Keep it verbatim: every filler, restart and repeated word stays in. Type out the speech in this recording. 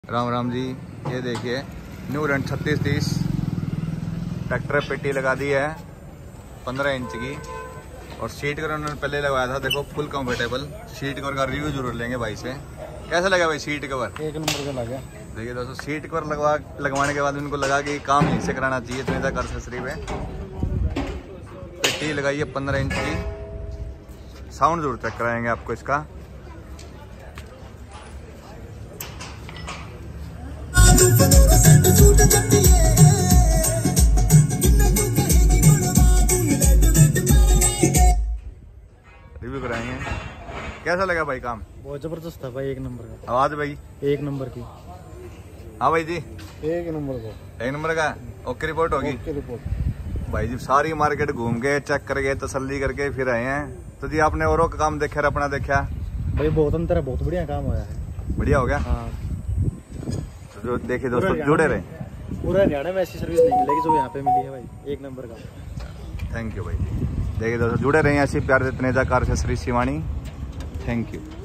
राम राम जी। ये देखिए new run छत्तीस तीस ट्रैक्टर पेटी लगा दी है पंद्रह इंच की, और सीट कवर उन्होंने पहले लगवाया था। देखो फुल कंफर्टेबल सीट कवर का रिव्यू जरूर लेंगे भाई से। कैसा लगा भाई सीट कवर? एक नंबर का लगा। देखिए दोस्तों, सीट कवर लगवा लगवाने के बाद उनको लगा कि काम यहीं से कराना चाहिए। इतने तक एक्सेसरी पे पेटी लगाई है पंद्रह इंच की। साउंड जरूर चेक कराएंगे आपको इसका। रिव्यू कराएंगे। कैसा लगा भाई काम? बहुत जबरदस्त था भाई, एक नंबर का। आवाज भाई एक नंबर की। हाँ भाई जी, एक नंबर का। एक नंबर का ओके रिपोर्ट होगी। Okay report. भाई जी सारी मार्केट घूम के चेक करके तसल्ली करके फिर आए हैं। तो जी आपने औरों का काम देखा, अपना देखा भाई? बहुत अंतर है, बहुत बढ़िया काम होया है। बढ़िया हो गया। हाँ। तो जो देखिए दोस्तों, जुड़े रहे। पूरा हरियाणा में ऐसी सर्विस नहीं मिलेगी जो यहाँ पे मिली है भाई, एक नंबर का। थैंक यू भाई। देखिए दोस्तों, जुड़े रहे ऐसी प्यार देते नेता कार से श्री शिवानी। Thank you.